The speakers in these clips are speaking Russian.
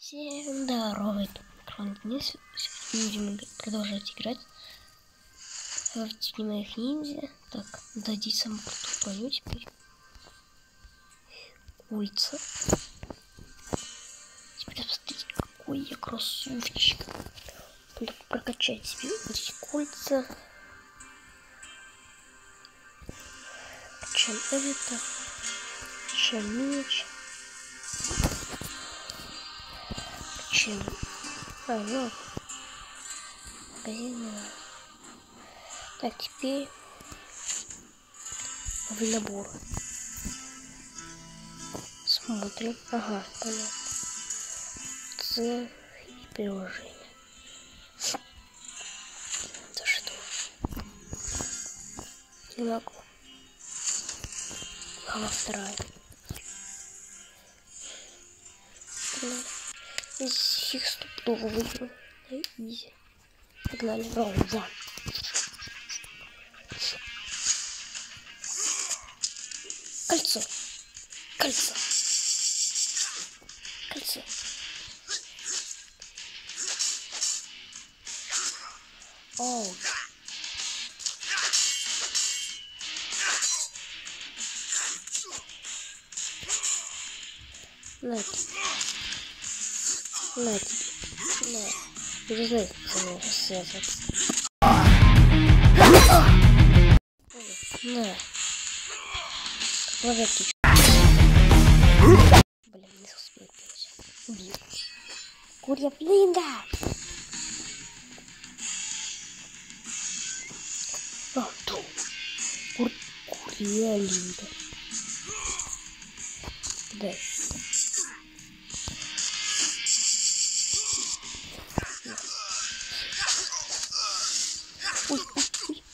Всем здорово, это Крон Денис. Будем продолжать играть в Тени моих ниндзя. Так, дадим самую крутую броню теперь. Кольца. Теперь посмотрите, какой я красавчик. Надо прокачать себе вот эти кольца. Чем это? Чем меч? Чем? Ну. Магазин. Так, теперь в набор. Смотрим. Ага, понятно. Цель и приложение. За что? Не могу. Глава вторая. Из их стопудово выиграю. На изи. Погнали. Раунд 2. Кольцо. Кольцо. Кольцо. Оу. На тебе. На тебе. На. Не знаю, как со мной связываться. На. Ловя птичку. Блин, не успел пить. Убил. Курья Линда. Курья Линда. Да. Ой, ой, ой.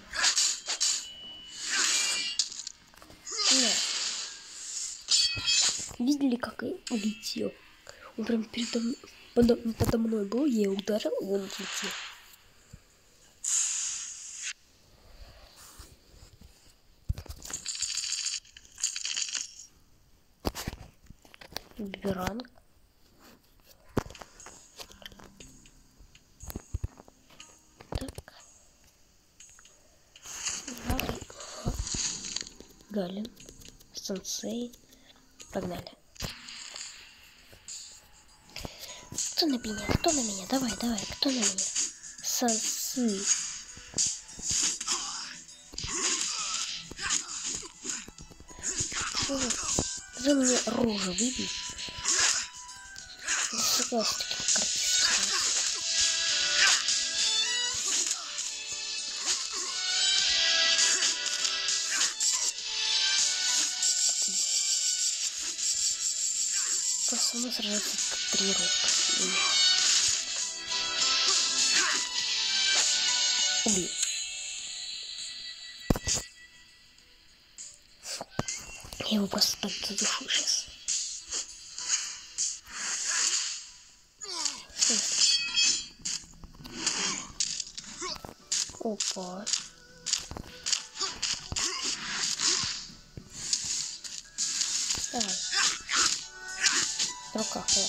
Видели, как я улетел? Он прям подо мной был, я ударил, и он отлетел. Биберанг. Так. Галин. Сенсей. Погнали. Кто на меня? Кто на меня? Давай, давай. Кто на меня? Сенсей. Ты мне рожу выбей. Нифига с таких картинок. Просто у нас сражается как тренировка. Убей. Я его просто так задушу сейчас. Опа. Давай. В руках, да.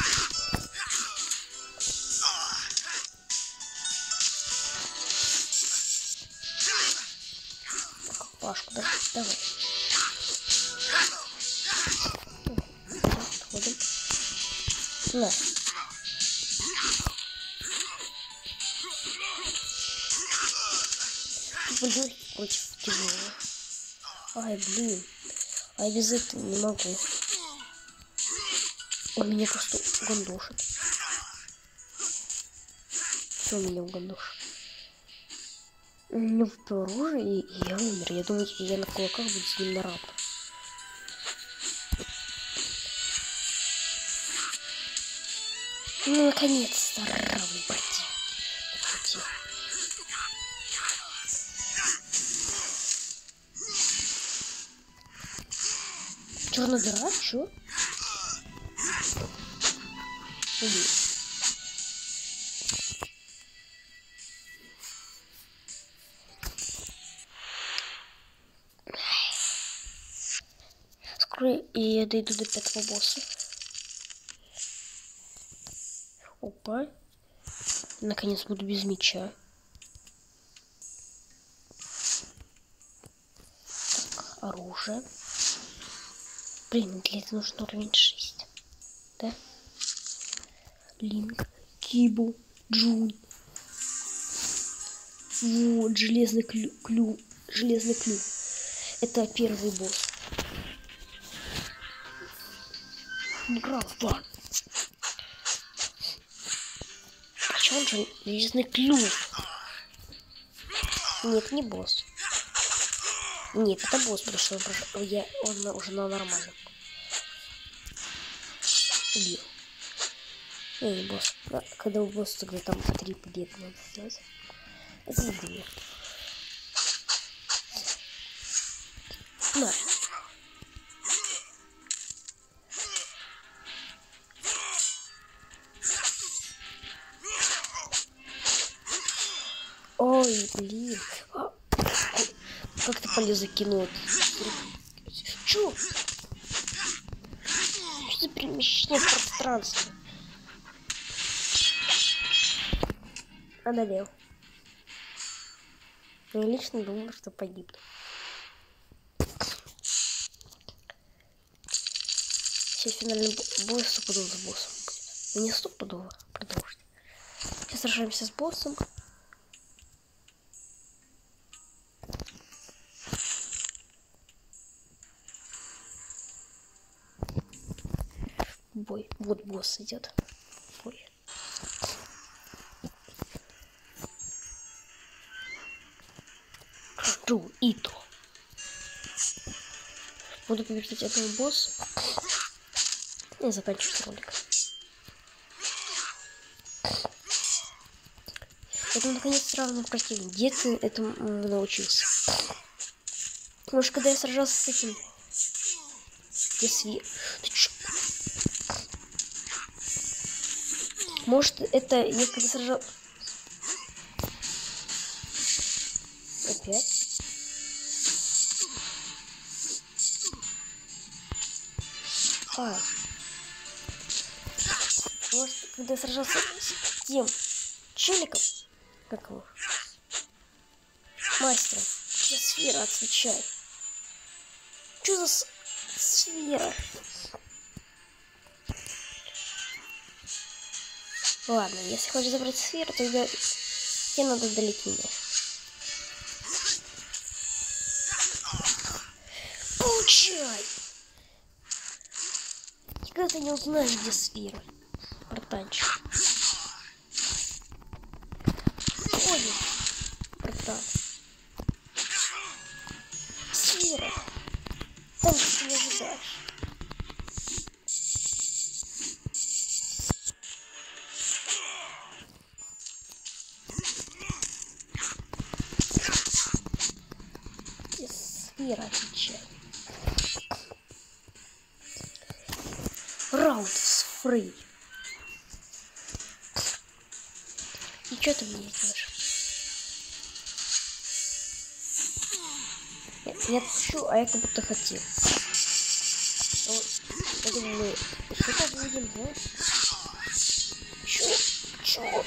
Пашку, да? Давай. Отходим. На. Блин, против тяжелого. Ай, блин. А без этого не могу. Он меня просто угандошит. Что меня угандошит? У меня выпало оружие, и я умер. Я думаю, я на кулаках буду с ним наравне. Ну, наконец-то, равный против. Черная дыра? Чё? Убей. Скоро и я дойду до 5-го босса. Опа. Наконец буду без меча. Так, оружие. Блин, для этого нужно уровень 6. Да? Линк, Кибу, Джун. Вот, железный клю. Железный клю. Это первый босс. Графа. Почему он же железный клю? Нет, не босс. Нет, это босс, потому что он уже на нормальном. Убил. Не босс. Когда у босса тогда там 3 победы надо сделать. Это забыл. На. Ой, блин. Как ты полез закинул? Чё? Что за перемещение в пространстве? Одолел. Я лично думал, что погибну. Сейчас финальный бой стопудово с боссом будет. Ну не стопудово, продолжить. Сейчас сражаемся с боссом. Бой. Вот босс идет. Бой. Джу Ито. Буду побеждать этого босса. И заканчивать ролик. Это наконец сравниваю противник. Где ты этому научился? Потому что когда я сражался с этим... Где свет? Ты чё? Может, это я когда сражался... Опять? Может, когда я сражался с тем челиком, как его? Мастером. Где сфера, отвечай. Что за сфера? Ладно, если хочешь забрать сферу, тогда тебе надо далеко меня. Получай! Никогда ты не узнаешь, где сфера, братанчик. Ой, братан. Сфера. Там, где ты не ожидаешь. Сфера, отвечай. Раунд с фрей. И что ты мне делаешь? Я отпущу, а я как будто хотел. Я думаю, что-то будем, да? Чё?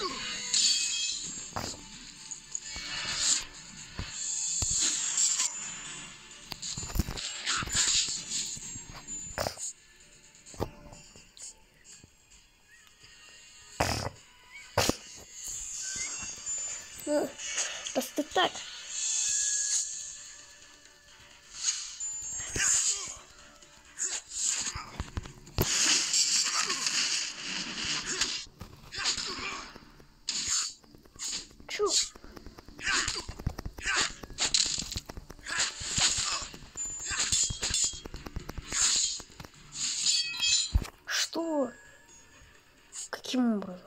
Ну, просто так. Чё? Что? Каким образом?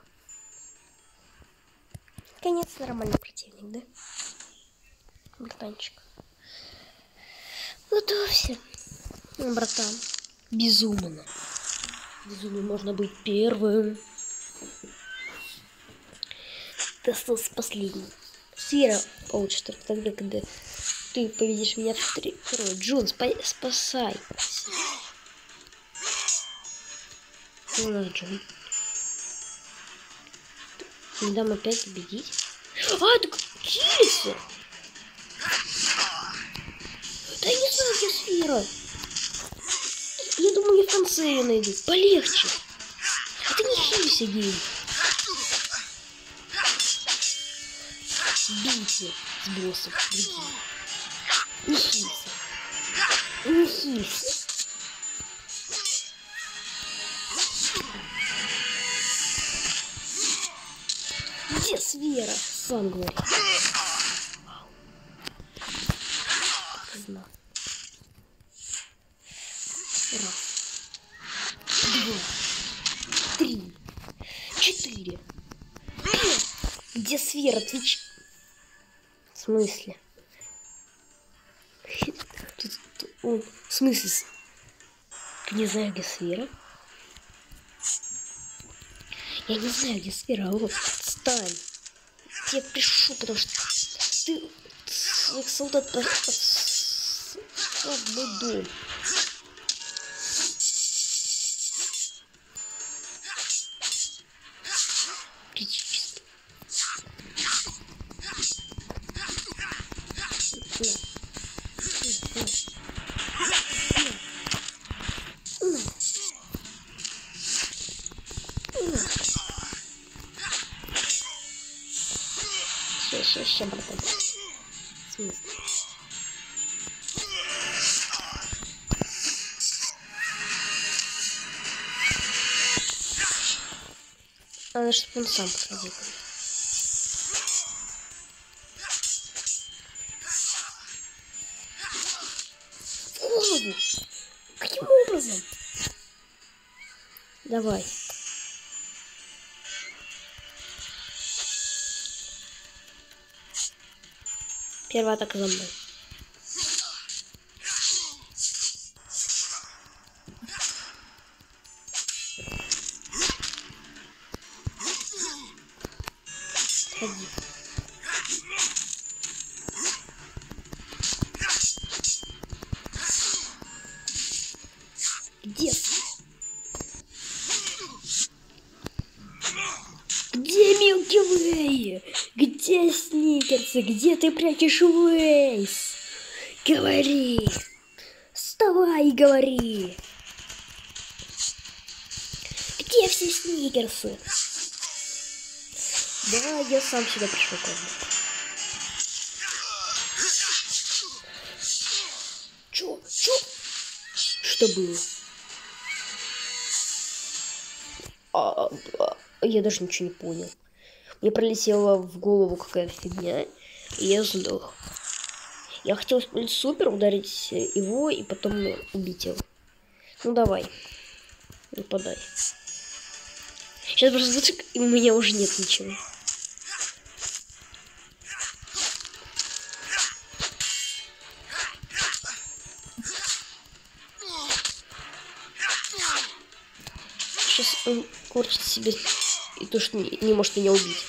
Конец нормальный противник, да? Братанчик. Готовься. Братан. Безумно. Безумно можно быть первым. Ты остался последним. Сфера получишь только тогда, когда ты победишь меня второй. Джун, спасай. У нас Джун. Не дам опять победить. А, так Килиса! Да я не знаю, где сфера. Я думаю, я в конце ее найду. Полегче. Это не хилься, гей. Бейте с боссом. Не хилься. Не хилься. Где сфера? Сам говорит. Знал. Раз. 2. 3. 4. 5. Где сфера? Отвечай. В смысле? В смысле? Не знаю, где сфера. Я не знаю, где сфера. Вот, отстань. Я пишу, потому что ты своих солдат в мой дом. Критически. Сейчас, братан. В смысле? Надо, чтобы он сам подходил. В голову! Каким образом? Давай. Первая атака за мной. Ходи. Где? Где Милки Вэй? Где Сникерсы? Где ты прячешь Вейс? Говори! Вставай и говори! Где все Сникерсы? Да, я сам сюда пришел, как бы. Чё? Что было? Я даже ничего не понял. Мне пролетела в голову какая-то фигня, и я сдох. Я хотел использовать супер, ударить его и потом убить его. Ну давай. Нападай. Сейчас просто звучит, и у меня уже нет ничего. Сейчас он корчит себе и то, что не может меня убить.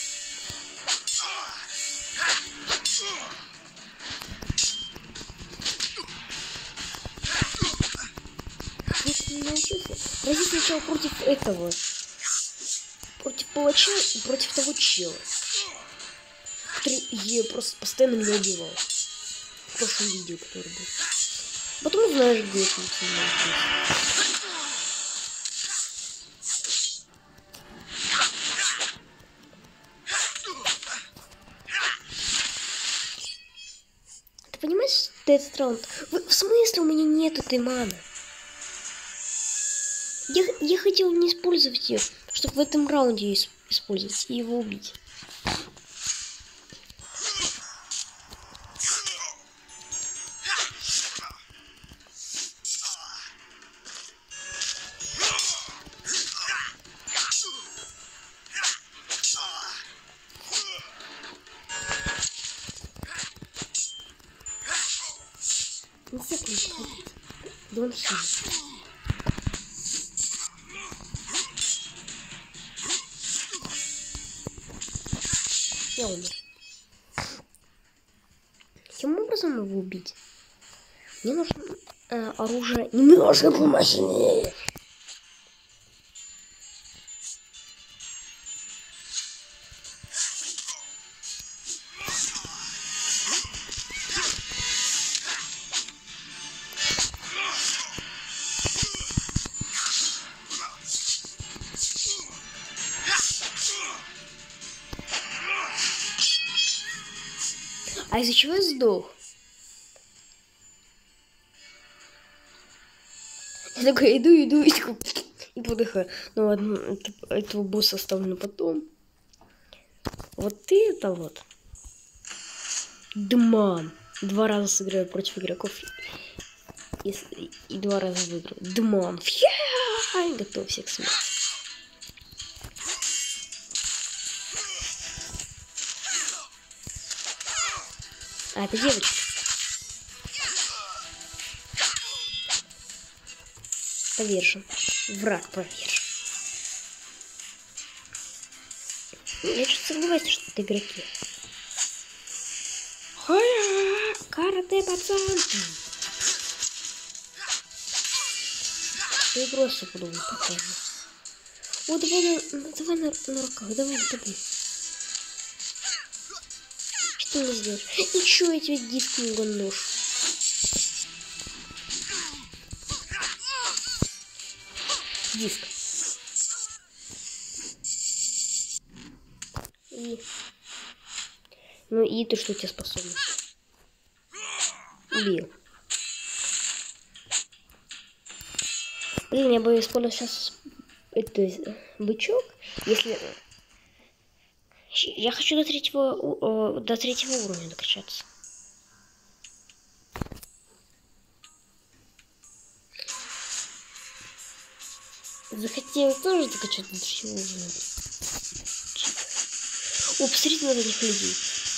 Если не научился, рази сначала против этого. Против палача и против того чела, который я просто постоянно меня убивал. В прошлом видео, который был. Потом знаешь, где это научился. Ты понимаешь, что этот раунд? В смысле у меня нету этой маны? Я хотел не использовать ее, чтобы в этом раунде использовать и его убить. Не всех не подходит. Да он хилит. Я умер. Каким образом его убить? Мне нужно оружие немножко помощнее. А из-за чего я сдох? Я такой иду и подыхаю. Ну ладно, этого босса оставлю потом. Вот ты это вот. Дман. 2 раза сыграю против игроков. И 2 раза выиграю. Дман. Готов всех смерть. А, это девочка. Повержен. Враг повержен. Я что-то сомневаюсь, что это игроки. Карате, пацан! Я просто подумал, покажу. О, давай на руках, давай нападай. Что ты сделаешь? Ничего, я тебе диск не угоношь. Диск. И... Ну и ты что тебе способен? Убил. Блин, я бы использовал сейчас это бычок, если... Я хочу до третьего уровня докачаться. Захотел тоже докачаться до третьего уровня. О, посмотрите на этих людей.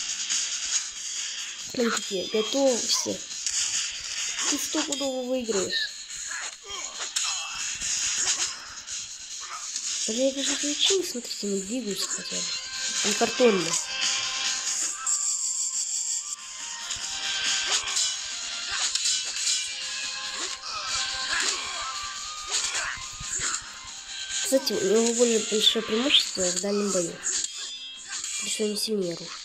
Они такие, готовься. Ты стопудово выиграешь. Я даже отключил, смотрите, они двигаются хотя бы. Они картонные. Кстати, у него более большое преимущество в дальнем бою. Потому что он сильнее ружка.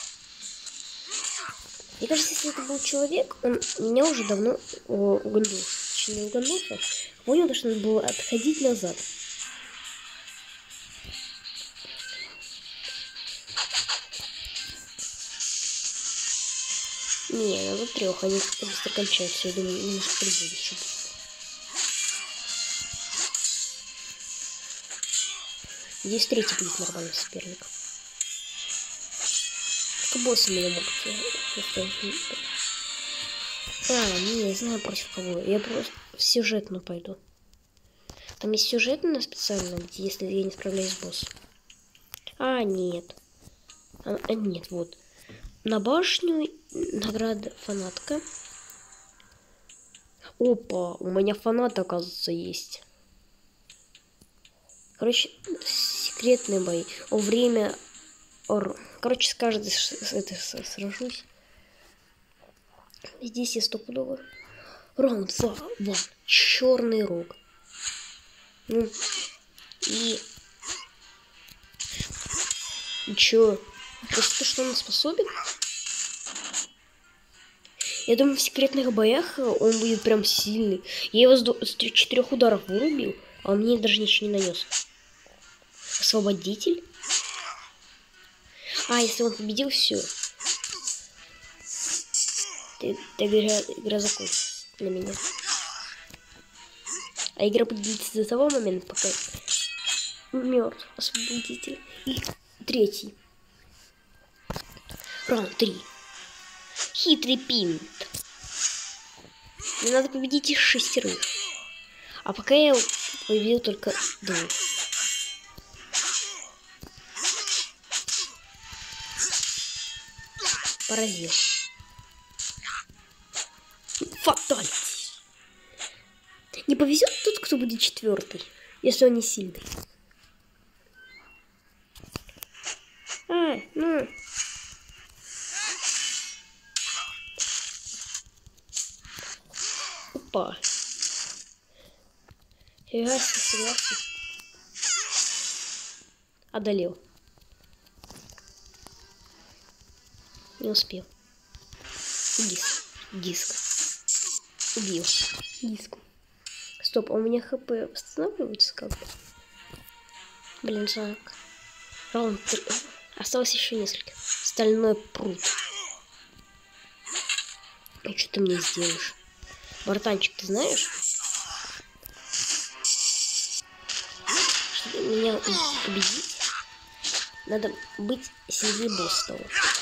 Мне кажется, если это был человек, он меня уже давно угандил. Точнее, угандился. Понял, что надо было отходить назад. Не, надо 3, они как-то быстро кончаются. Я думаю, немножко прибудет, чтобы... Здесь 3-й будет нормальный соперник. Только боссы меня могут оставить. Не, я знаю против кого. Я просто в сюжетную пойду. Там есть сюжетная специально, где если я не справляюсь с боссом. Нет. Нет, вот. На башню награда фанатка. Опа, у меня фанат, оказывается, есть. Короче, секретные бои. Время... Короче, с каждой это сражусь. Здесь я стопудово. Раунд 2. Черный рог. Ну, и чё? Просто что он способен? Я думаю, в секретных боях он будет прям сильный. Я его с 4 ударов вырубил, а он мне даже ничего не нанес. Освободитель? Если он победил, все. Игра закончилась для меня. А игра будет длиться до того момента, пока мертв освободитель. И 3-й. Раунд 3. Хитрый пинт. Мне надо победить их 6. А пока я победил только 2. Поразил. Фаталити. Не повезет тот, кто будет 4-й, если он не сильный. Ну. Опа. Фига. Одолел. Не успел. Диск. Убил. Диск. Стоп, а у меня хп восстанавливается как-то? Блин, жалко. Раунд 3. Осталось еще несколько. Стальной пруд. И что ты мне сделаешь? Братанчик, ты знаешь? Чтобы меня победить, надо быть сильнее босса.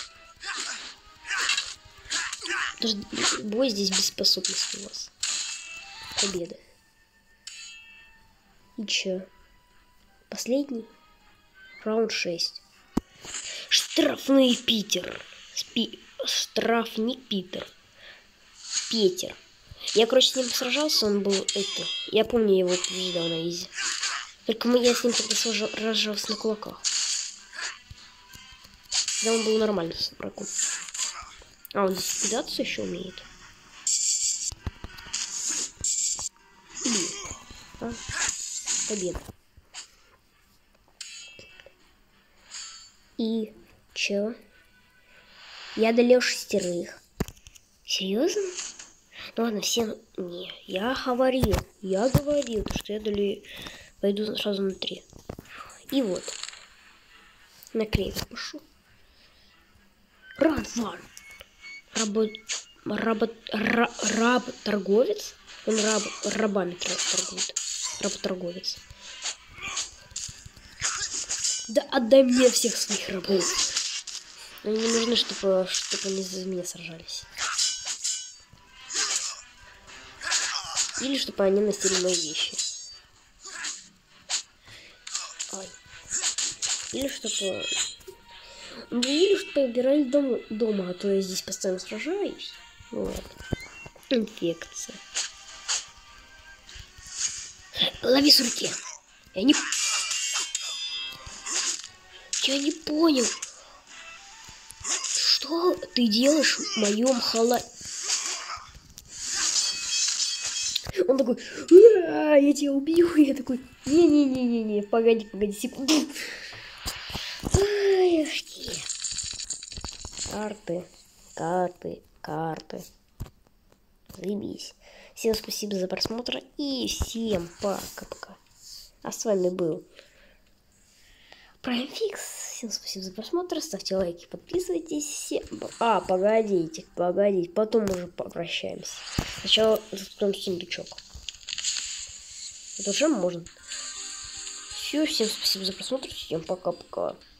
Даже бой здесь без способности у вас. Победа. И чё? Последний? Раунд 6. Штрафный Питер. Штрафник Питер. Питер. Я, короче, с ним сражался, он был это. Я помню, я его побеждал на изи. Только я с ним тогда сражался на кулаках. Да, он был нормальный с врагом. А, он здесь кидаться еще умеет. А? Победа. И чё? Я одолел 6. Серьезно? Ну ладно, все... Не, я говорил, что я одолею... Пойду сразу на 3. И вот. На клевер пишу. Ран. Раб-торговец? Он рабами торгует. Раб-торговец. Да отдай мне всех своих рабов. Мне не нужно, чтобы они за меня сражались. Или чтобы они носили мои вещи. Ай. Или чтобы... Ну, или чтобы убирали дома, а то я здесь постоянно сражаюсь. Вот. Инфекция. Лови с руки. Я не понял. Что ты делаешь в моем халате? Он такой, я тебя убью. Я такой, не, погоди, секунду. Карты. Заебись. Всем спасибо за просмотр и всем пока-пока. А с вами был PrimeFix. Всем спасибо за просмотр. Ставьте лайки, подписывайтесь. Погодите. Потом уже попрощаемся. Сначала закроем сундучок. Это уже можно. Все, всем спасибо за просмотр. Всем пока-пока.